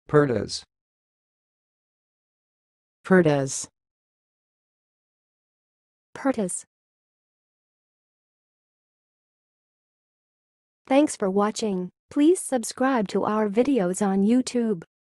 purdas, purdas, purdas. Thanks for watching. Please subscribe to our videos on YouTube.